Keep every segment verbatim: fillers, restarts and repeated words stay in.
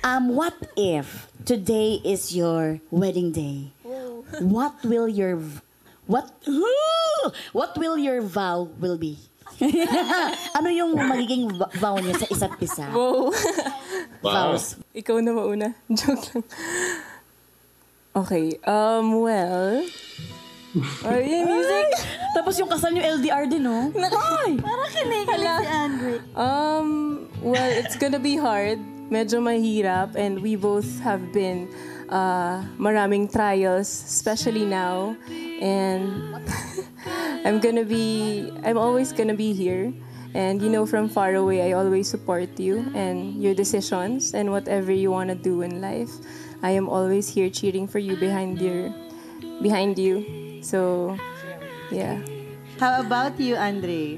Um, what if today is your wedding day? What will your v- what what will your vow will be? Ano yung magiging v- vow niyo sa isa't isa? Wow. Wow. Vows. Ikaw na mauna. Joke lang. Okay. Um, well... Oh, yung music. Tapos yung kasal niyo L D R din, no? Ay! Parang kinikilig si Andre. Um, well, it's gonna be hard. Medyo mahirap. And we both have been uh, maraming trials, especially now. And I'm gonna be... I'm always gonna be here. And you know, from far away, I always support you and your decisions and whatever you want to do in life. I am always here cheering for you behind your, behind you. So, yeah. How about you, Andre?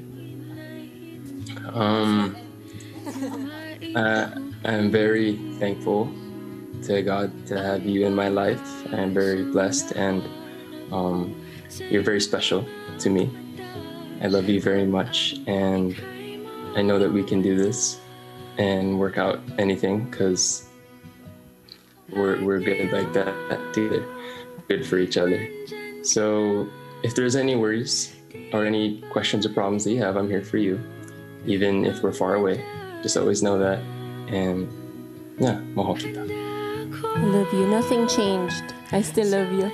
Um, uh, I'm very thankful to God to have you in my life. I'm very blessed, and um, you're very special to me. I love you very much, and I know that we can do this and work out anything because we're we're good like that together, good for each other. So if there's any worries or any questions or problems that you have, I'm here for you, even if we're far away. Just always know that, and yeah, mahal kita. I love you. Nothing changed. I still love you.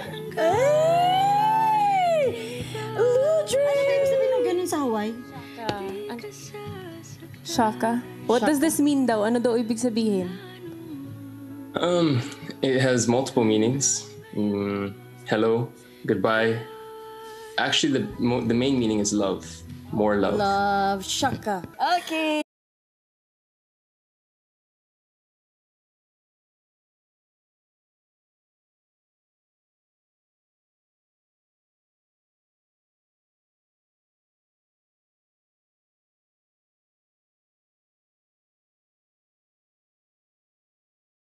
Ay! Ludre! Ano ba ibig sabihin ng ganun sa Hawaii? Shaka. What does this mean daw? Ano daw ibig sabihin? Um, it has multiple meanings. Mm, hello, goodbye. Actually, the mo- the main meaning is love. More love. Love, shaka. Okay.